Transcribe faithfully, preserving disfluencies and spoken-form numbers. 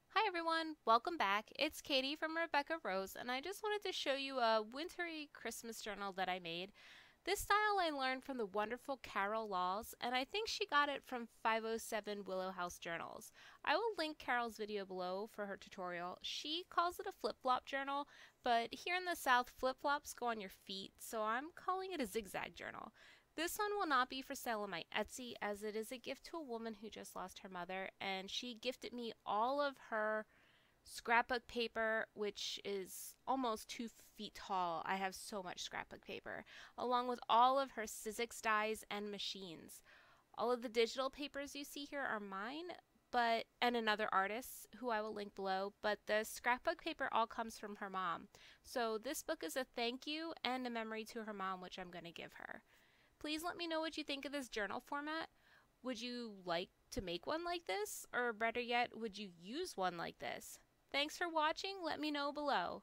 Hi everyone, welcome back. It's Katie from Rebecca Rose, and I just wanted to show you a wintry Christmas journal that I made. This style I learned from the wonderful Carol Laws, and I think she got it from five oh seven Willow House Journals. I will link Carol's video below for her tutorial. She calls it a flip-flop journal, but here in the South, flip-flops go on your feet, so I'm calling it a zigzag journal. This one will not be for sale on my Etsy, as it is a gift to a woman who just lost her mother, and she gifted me all of her scrapbook paper, which is almost two feet tall. I have so much scrapbook paper, along with all of her Sizzix dies and machines. All of the digital papers you see here are mine, but and another artist who I will link below, but the scrapbook paper all comes from her mom. So this book is a thank you and a memory to her mom, which I'm going to give her. Please let me know what you think of this journal format. Would you like to make one like this? Or better yet, would you use one like this? Thanks for watching. Let me know below.